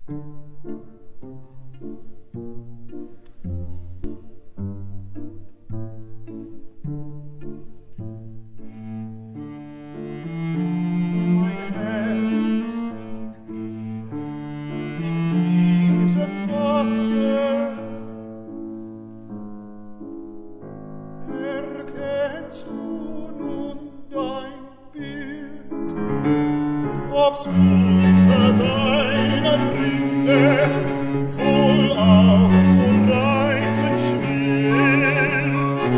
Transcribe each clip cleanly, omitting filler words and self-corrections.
Ob's unter seiner Rinde voll auf so reißend schwillt,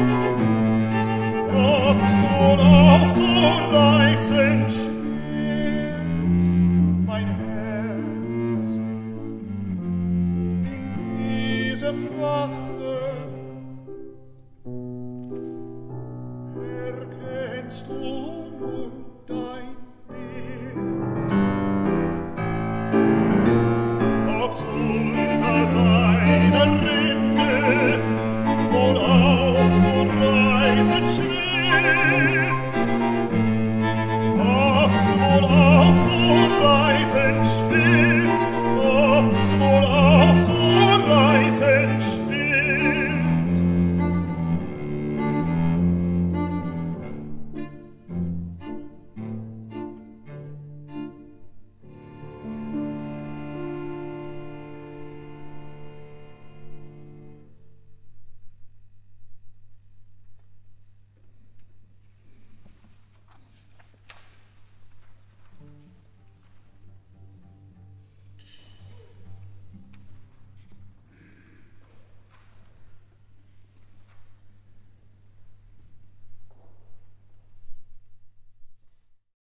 ob's wohl auch so reißend schwillt, mein Herz in diesem Bache, erkennst du nun dein ob's unter seiner Rinde wohl auch so reißend schwillt, ob's wohl auch so reißend schwillt, ob's